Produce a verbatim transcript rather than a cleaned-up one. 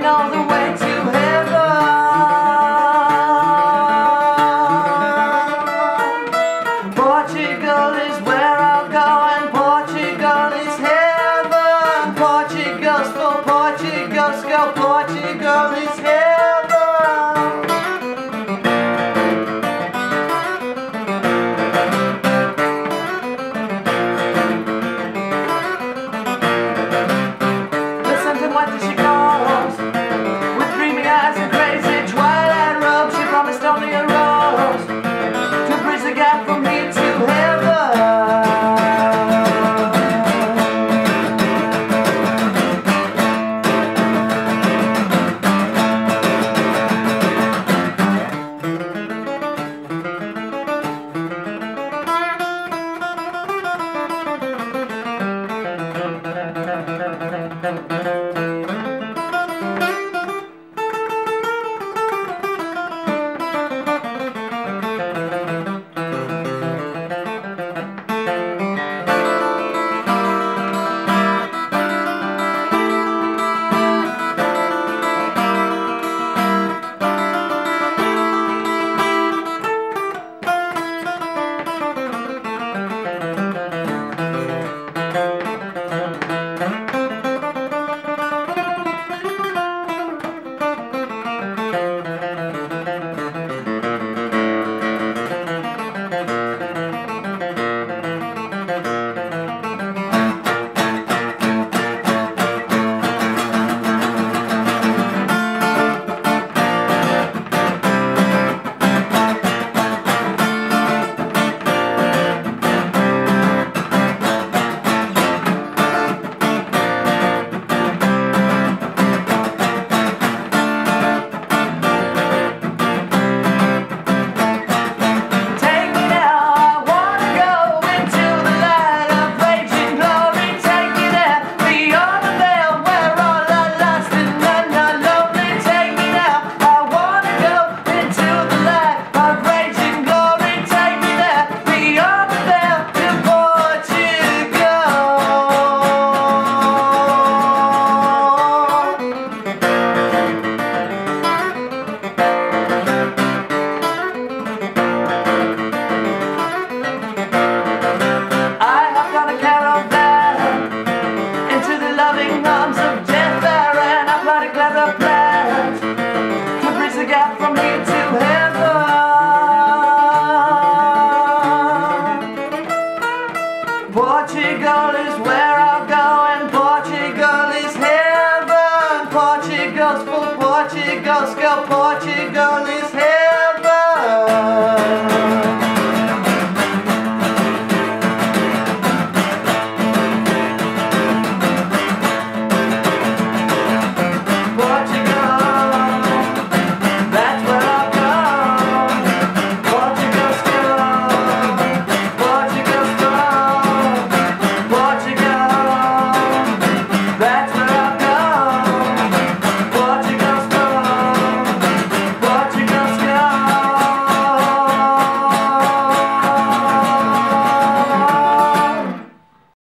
all the way to heaven. Portugal is where I'll go, and Portugal is heaven. Portugal Skull, Portugal Skull, Portugal is heaven. The Santa Muerte she goes, with dreaming eyes and crazy twilight robes. She promised only a rose to bridge the gap from here to heaven. From here to heaven. Portugal is where I'll go, and Portugal is heaven. Portugal's full, Portugal Skull, Portugal is